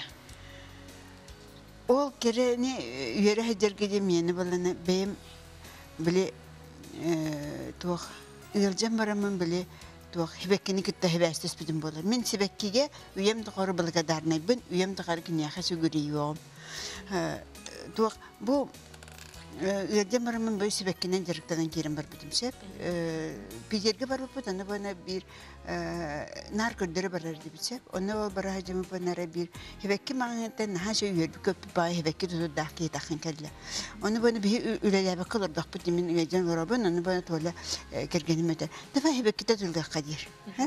Ол керене үйері хәдерге мені баланы бәйім біле туақ үйелжен барамын біле туақ хебеккені күтті хебәстес білім болар. Мен себеккеге үйем тұқары білгадарнай бін, үйем тұқары кінеяқа сөгірі еуім. Туақ бұл үйелжен барамын бөй себеккенен директадан керім бар бітім сеп. Педерге бар бұд, аны бана бір нар көрдері барар деп сеп. Оны ол бара хәжемі банара бір хебекке маңынтан наша үйелбі көпі бай хебекке тұзырдақ кей тақын кәділі. Оны бана бір үлеләбі қылырдақ бұд демен үйелжен лорабын, оны бана тола кергенім өтер. Дәфа хебекке де тұлдақ қадер.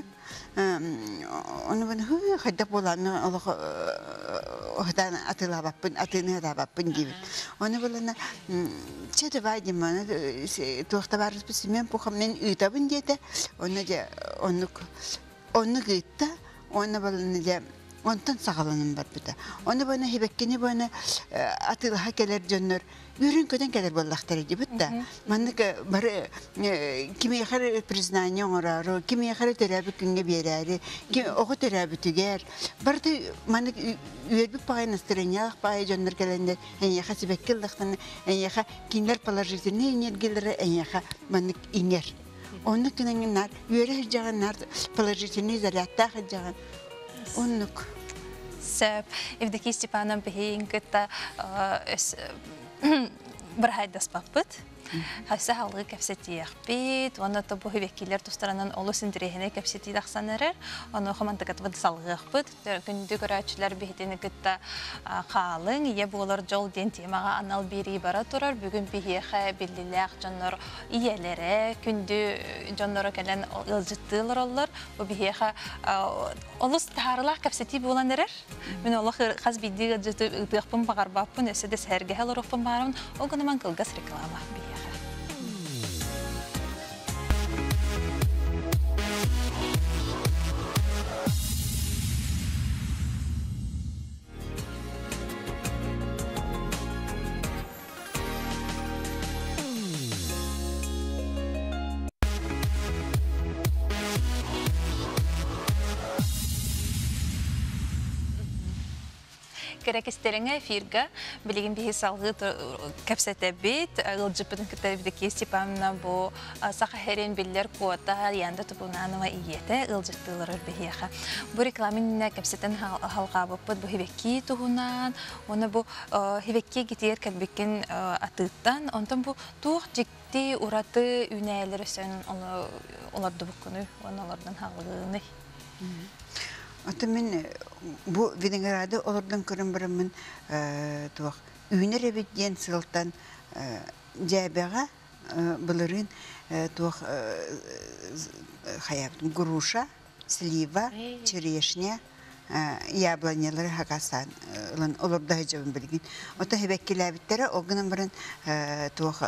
Оны бана қайдақ боланы оғдан атыны атабаппын дейбін. Оны боланы Чеде вайдим мана туахта барыс бис мен пухамнен үйтабын деді. Оны гытта, оны баланы де онтан сағаланым бар бұда. Оны бана хебеккені бана атылға келер жоннор үйрен көден келер боллақтар еді бұда. Маннык бары кеме яқары признание оңырары, кеме яқары төрәбі күнге берәрі, оғы төрәбі түгер. Барды маннык үйербік бағай настроениялық бағай жоннор келендер, әнеяқа себеккелдіқтаны, әнеяқа кинлер положительный энергиялары, әнеяқа маннык инер. Оны күнәңін нар, үйері жағын нар, положительный зарядта жағын. Оннук. Сөп, Евдокия Степановна бейін күтті бір хайдас баппыт. Хайса халғы кәпсеті яқпет, оны бұ хебеккелер тұстаранын олы сіндірехіне кәпсеті дақсанырыр. Оны қомантықат вады салғы яқпет. Күнді көрәтшілер бейдені күтті қалың, ие болар жол ден темаға анал бері бара тұрар. Бүгін бейеқі белділәқ жонлар иелері, күнді жонлары кәлін ұлжыттылар олар. Бұ бейеқі олыс тағарылақ кәпсеті боланырыр. Мен олы қаз бейді ұлжыттықпын бағар баппын, өсі де сәрге әлір ұқпын бағарымын. Ол күніман кылғас реклама бейеқі. Керекестеріңе эфирға білеген бейі салғы кәпсәті бет, ғылжыппының Евдокия Степановна бұл сақа хәрен білдер қуата янда тұпынаныма иеті ғылжыттылыр бейеға. Бұл рекламиніне кәпсәтін халға бұппыд бұл хебекки тұғынан, оны бұл хебекки кетер кәлбеккен атыттан, онтан бұл туқ жекті ұраты үнәлері сән оларды бұққыны, олардан халғыны. Ата мен bu Винограды олардан көрін бірімін үйінер әбеттен сылтан жәбәға бұлырын груша, слива, черешня, яблонялары хакасан олорда жабын билгин. Ота хебеккиләбиттәре огынан барын туох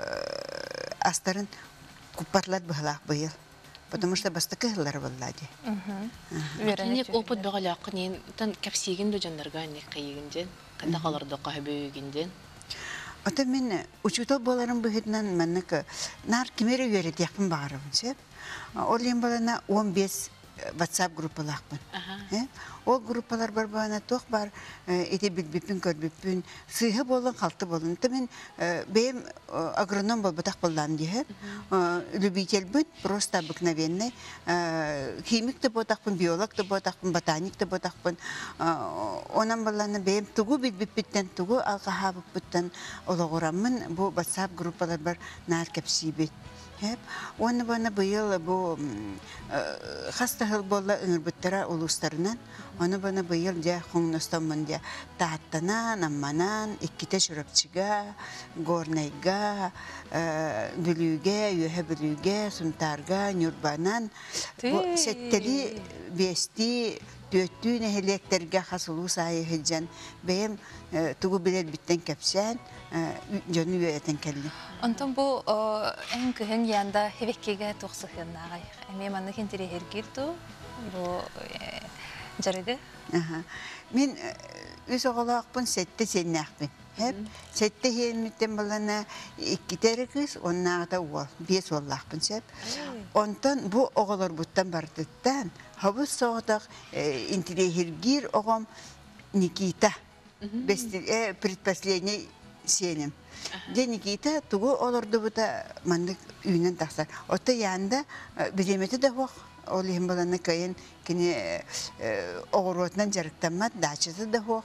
астарын купарлар быһлак быйыл. Потому что бастыкы хыллары боллади. Веренек опыт багалак нен тан капсиген дожандарга не кайыгынден, канда каларды кахбөгенден. Ота мен учутал боларын быһытнан маннык нар кимере йөрет якын багарым сеп. Олен балана 15 WhatsApp группалакпын. Ол группалар бар бана тох бар эти билбипин көрбүпүн сыйы болон калты болон. Мен бем агроном болбатак болдан дие. Любитель быть просто обыкновенный. Химик те ботакпын, биолог те ботакпын, ботаник те ботакпын. Онан баланы бем тугу билбипиттен тугу алкахабыптан ологораммын. Бу WhatsApp группалар бар нар кепсибит. Оны бана быйыл бу хастахыл болла ыңырбыттара улустарынан, оны бана быйыл жа хоңностомын жа тааттанан, амманан, икките шурапчыга, горнайга, бүлүге, юhe бүлүге, сунтарга, нюрбанан, сеттели бести, төттүүн эһелектерге хасылуу сайы хыджан, бэйм тугу билер биттен кепсен, жonu үйетен келді. Онтон бу эң кыһын янда хевеккеге тохсыхыннагай. Эми манны хинтире хергирду. Бу жарыгы. Мен үз оголоокпун сетте сеннакпын. Хеп сетте хемиттен балана иккитери кыз, оннагыда ол, 5 оллакпын сеп. Онтон бу оголор буттан бардыттан, хабыз соғдақ интире хергир огом Никита. Предпоследний сенем. Де Никита тугу олорду бута мандык үйнен тахсар. Ота янда билемети да хох. Ол ем баланы кайын кини оғыротынан жарықтанмат, дачасы да хох.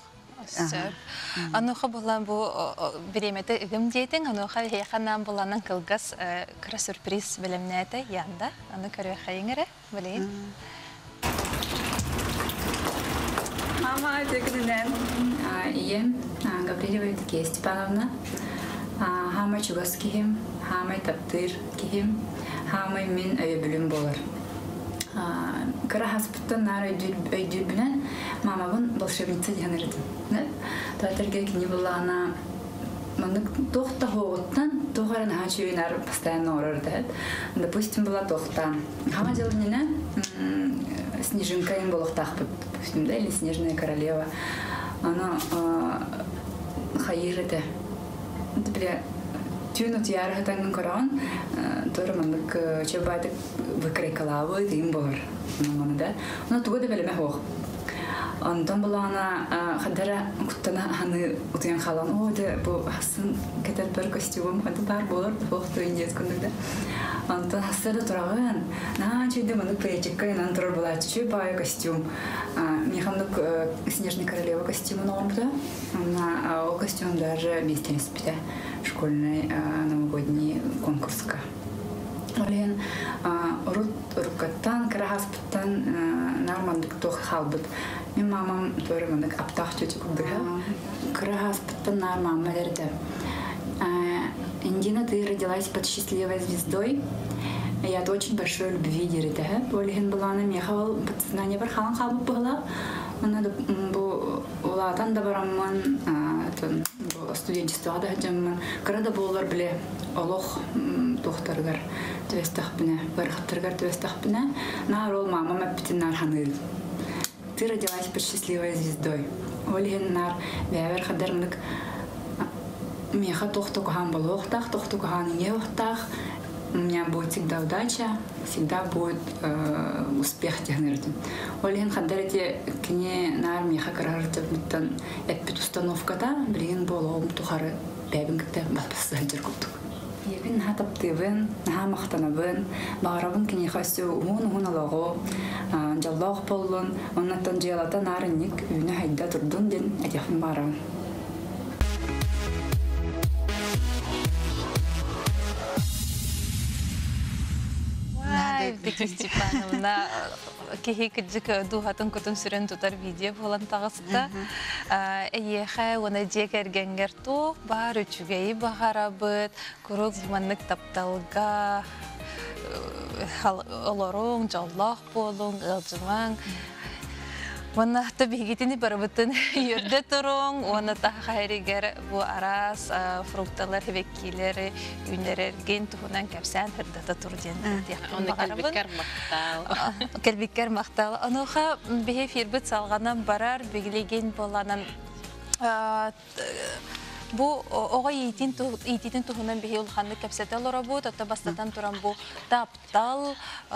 Ануха болан бу билемети игим дейтин, ануха хейханан боланын кылгас кыра сюрприз билемнети янда. Аны көрі хайыңыры, білейін. Мама, тегінен, ием, Габриева Евгения Степановна, хамай чугас кихим, хамай таптыр кихим, хамай мен өйбілім болар. Кыра хаспыттан нар өйдүр білен, мамабын волшебница деген ерді. Туатырге кені болағына, мандык тоқта хоғыттан, тоғарын хачуын ары постоянно орырды. Допустим, была тоқтан. Хама деланина Снежинка им было тахпут, допустим, да, или Снежная королева. Она хаиры-то. Теперь тюнут яры хатанган корон, тоже мандык чебайдык выкрикалавы, им бар. Да? Но туго да белеме хох. Антон была она хадара куттана ханы утян халан. О, да, бу хасын кетер бір костюм, хады бар болар, хох то индиец күндүк. Антон хасыда тураган. На чуйды мандык плечикка инан турар була чуй бай костюм. Механдык Снежная королева костюмы нормда. На о костюм даже вместе спита школьный новогодний конкурска. Олен рукаттан карахаспыттан нормандык тох халбыт. Мен мамам тоже мандык аптах чучук быха. Карахаспыттан нормам мерде. Индина, ты родилась под счастливой звездой. Я от очень большой любви дерете. Олен была на мехал подсознание бархан халбы была. Она была там добраман, студенчество адажаман. Когда болар бле олох тухтаргар твестахбне, бархатаргар твестахбне. На рол мама мэптин нар ханыл. Ты родилась под счастливой звездой. Олен нар вявер хадармык. Меха тухтукхан болохтах, тухтукхан неухтах. У меня будет всегда удача, всегда будет успех тягнерден. Олен хадарите кне на армии хакарарте биттан эппит установката блин болом тухары бәбингте баспасы жиргуттук. Ебин хатаптыбын, махтанабын, багарабын кне хасу hun алого, жаллах боллун, оннан желата нарынник үйне хайда турдун ден атяхын барам. Евгения Степановна кихи кыджык духатын кутун сүрен тутар видео болан тағысты. Эйеха оны дегергенгер тоқ бар үчүгейі бағарабыт, күрік зыманлык тапталға, олорың, жаллақ болың, ылжымаң. Вона тобі гітіні барабытын йөрді тұрың, оны таға хайригер бұ арас, фрукталар, хевеккилері, үнерерген тұғынан кәпсән хүрдата тұрден. Оны кәлбеккер мақтал. Кәлбеккер мақтал. Онуға бейе фирбіт салғанан барар, бегілеген боланан Бу оға ейтетін тұғынан бейе ұлғанды кәпсәтел орабуд, ата бастатан тұран бұ таптал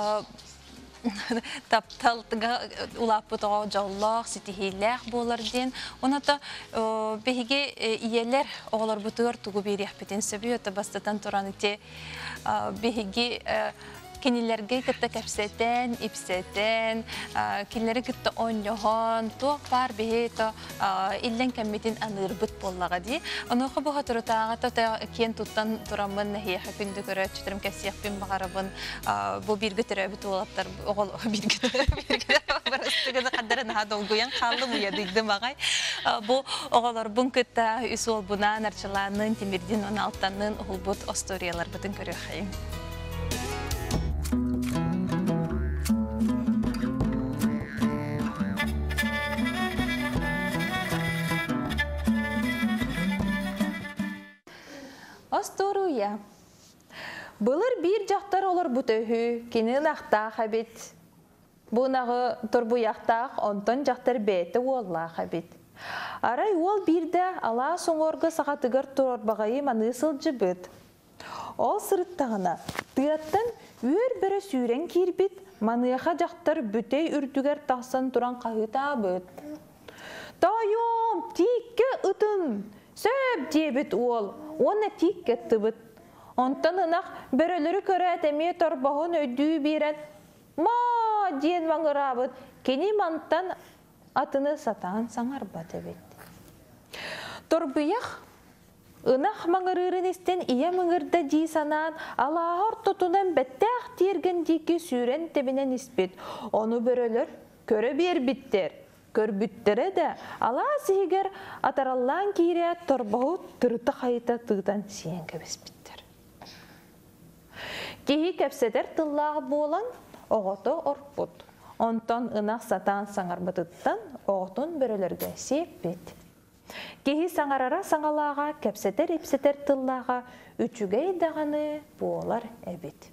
улаппыт оға жаулақ, сетихейләқ болар ден. Оната бейге иелер оғалар бұтығыр тұғы бейрек бетен сөбей, ата бастатан тұран үте бейге Кенелерге кітті кәпсетен, ипсетен, кенелері кітті оңлығын, туақ бар бейті илен кәмметін аныр бұт боллаға дей. Онуға бұға тұрытаға кен тұттан тұрамын нәхейіқі күнді көрі, чүтірім кәсияқпен бағарабын, бұл біргі түрі бұт олаттар, оғыл біргі түрі барыстығыны қадарын ға долгуян қалым ұядыйды мағай. Бұл оғалар бұн кітті үсі ол бұнан, арчыланын, темірден 16-нын ұғыл бұт осториялар бұтын көрі қайым. Осторуя. Бұлыр бір жақтар олар бұтөйі, кені лақтақ әбет. Бұнағы тұрбұяқтақ, онтон жақтар бәті оллақ әбет. Арай ол бірді ала соңорғы сағатығыр тұрбағайы манысыл жібіт. Ол сұрыттағына, тыяттан өр бірі сүйрен кербет, маныяға жақтар бүтей үрдігер тақсан тұран қағыта бұт. Тайым, текке ұтын! Сөп дебіт ол, оны тик кетті бұт. Онтан ынақ бірілері көрі әтеме торбағын өйдүй берен. Ма, ден маңыра бұт, кені манттан атыны сатан саңар бат әбет. Торбияқ, ынақ маңырырын істен ие мыңырда дей санан, алағыр тұтынан бәттәқ терген дейке сүйрен тебінен іспет. Оны бірілер көрі бер біттер. Көрбүттері де ала сигер атараллан кейре торбағу тұрты қайта тұғдан сиен көбеспіттер. Кейі кәпседер тыллағы болан оғыты орпұт. Онтан ынақ сатан саңарбытыттан оғытын бірілерге сеппет. Кейі саңарара саңалаға кәпседер епседер тыллаға үчігей дағаны болар әбет.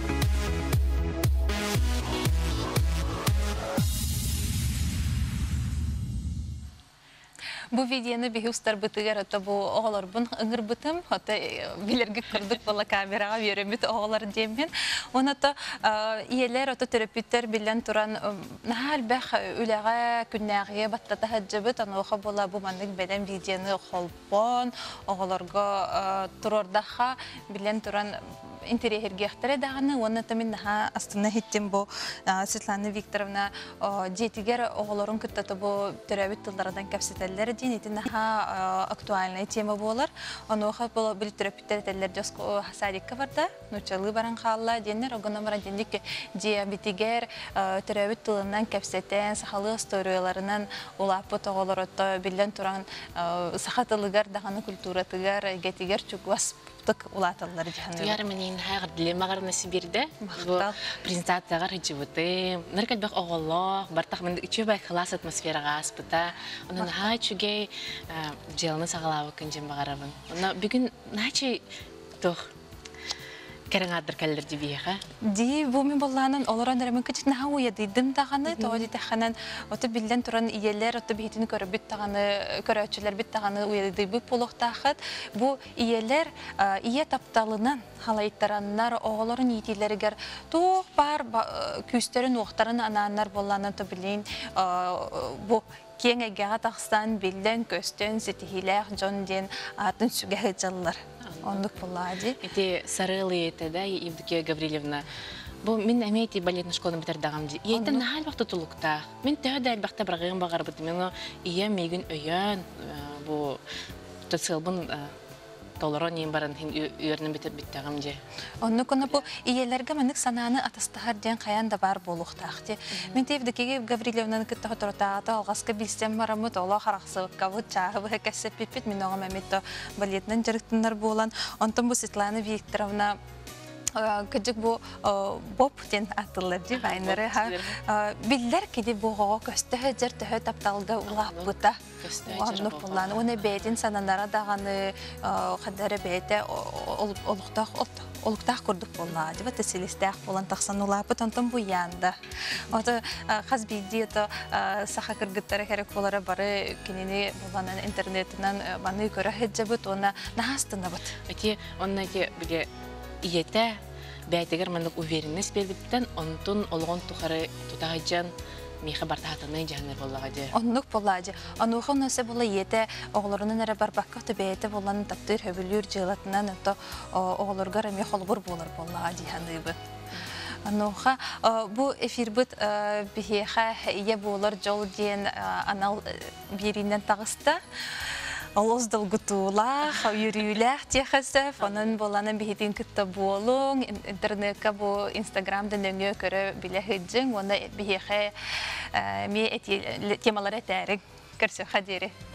Бу видеоны бихи устар бытыгар, ото бу оғалар бұн ыңыр бытым, ото билерге күрдік бола камераға веремет оғалар деймен. Он ото иелер, ото терапевттер билен туран нахал бәқ үләға күннәғе баттата хаджабыт, оға бола бу маннык бәлем видеоны холпон, оғаларга турордаға билен туран интерьерге ақтары дағаны, оны тамин наха астына хеттен бу Светлана Викторовна детигер оғаларын күттаты бу терапевт тылдардан кәпсетелер дейін, еті наха актуальная тема болар. Оны оға бұл біл терапевттер тәлер жосқы садикка барда, нучалы баран қалла дейінер, оғына баран дейіндік диабетигер терапевт тылынан кәпсетен, сақалы историяларынан олапыт оғалар отты білден тұран сақатылығар дағаны культуратығар, гетигер чүквас улаталар жаһанны. Яр менин хагыр дилемагар насибирде. Презентацияга хижибыты. Неркәлбек оголлок, бартак мен үчө бай класс атмосферага аспыта. Онун хачуге jelны сагалабы күнҗем багарабын. Онна бүгүн начи тох Кереңадыр кәлдер дибиеға? Ди, бұл мен болғанын оларан әрімін күтін хау едейдім тағаны, тоғы дейті оты білден тұран иелер, оты бейтін көрәтшілер біт тағаны уедей бұл полықтақыд. Бұл иелер ие тапталынан халайттараннар, оғыларын етейлерігер тоқ бар күстерін оқтарын ананар болғанын то білейін бұл кен әгеға тақстан білден көстен сетихиләқ жон ден атын сүгәғі жалылар. Ондық болады. Эти сарылы это, да, Евдокия Гаврилевна. Бу мен әмейті балетный школаны бітірдіғам де. Ейті нахал бақты тұлықта. Мен тәуді әлбақты бірағығын бағар бұты. Мен ие мейгін өйен, бу тұтсылбын толырон ең барын үйерінің бітірдіғам де. Онны көні бұл иелерге мәнік сананы атастығар ден қаян да бар болуқтақты. Мен Евдокия Гаврилевнаны күтті құтыртағаты алғасқа білсем марамыт, ола қарақсылыққа бұд жағы бұға кәсіп пепет. Мен оға мәметті балетінің жарықтындар болан. Онтын бұл Светлана Викторовна Кыжык бу Боб ден атылар ди байнары биллер киди буга көстө жер тө тапталга улаппыта. Онны булланы уны бетин сананара даганы кадары бете олуктах курдук болла. Диба теселистах болан таксан улаппыт онтон буянда. Ото хазбиди то саха кыргыттары керек болары бары кинени буланын интернетинен баны көрө хеджебут она нахастына бут. Эти онна ке биге иете бәйтегер мандык уверенность белдиптен онтун олгон тухары тутагыжан миха бартатыны жаныр боллагади. Оннук боллади. Ануха несе бола иете оглорунун эре барбакка төбейте болан таптыр хөбүлүр жылатынан то оглорга эме холбур болор боллади ханыбы. Ануха бу эфирбит бихеха ие болор жол ден анал биринен тагыста. Олоздал гутула, юрюлях техасев, онын боланын бихитин кытта болуң, интернетка бу Инстаграмда нөңө көрө биле хыджың, оны бихеха ме темалар этәрик, көрсө хадери.